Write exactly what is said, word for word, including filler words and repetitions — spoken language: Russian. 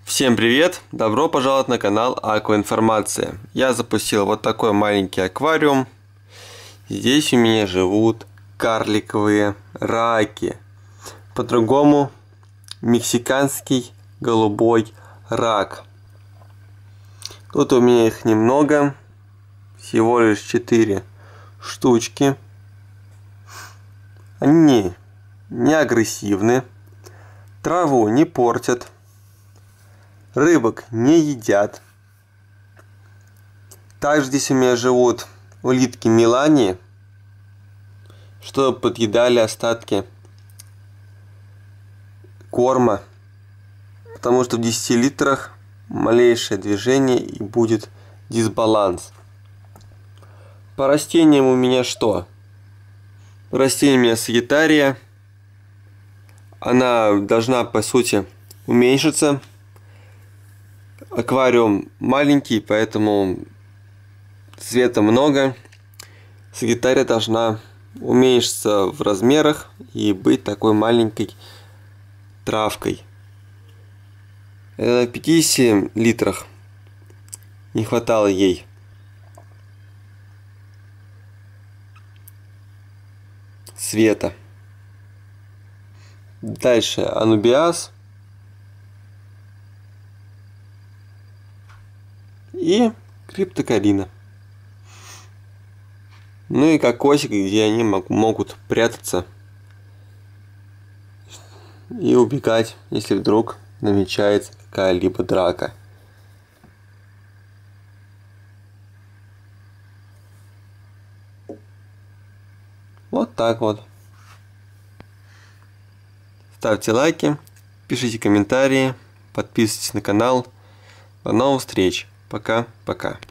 Всем привет! Добро пожаловать на канал Акваинформация. Я запустил вот такой маленький аквариум. Здесь у меня живут карликовые раки. По-другому мексиканский голубой рак. Тут у меня их немного. Всего лишь четыре штучки. Они не, не агрессивны. Траву не портят. Рыбок не едят. Также здесь у меня живут улитки Милани, чтобы подъедали остатки корма, потому что в десяти литрах малейшее движение и будет дисбаланс. По растениям у меня что? Растение у меня сагитария. Она должна по сути уменьшиться. Аквариум маленький, поэтому света много. Сагитария должна уменьшиться в размерах и быть такой маленькой травкой. В пятидесяти литрах не хватало ей. Света. Дальше анубиас. И криптокарина. Ну и кокосик, где они могут прятаться и убегать, если вдруг намечается какая-либо драка. Вот так вот. Ставьте лайки, пишите комментарии, подписывайтесь на канал. До новых встреч. Пока-пока.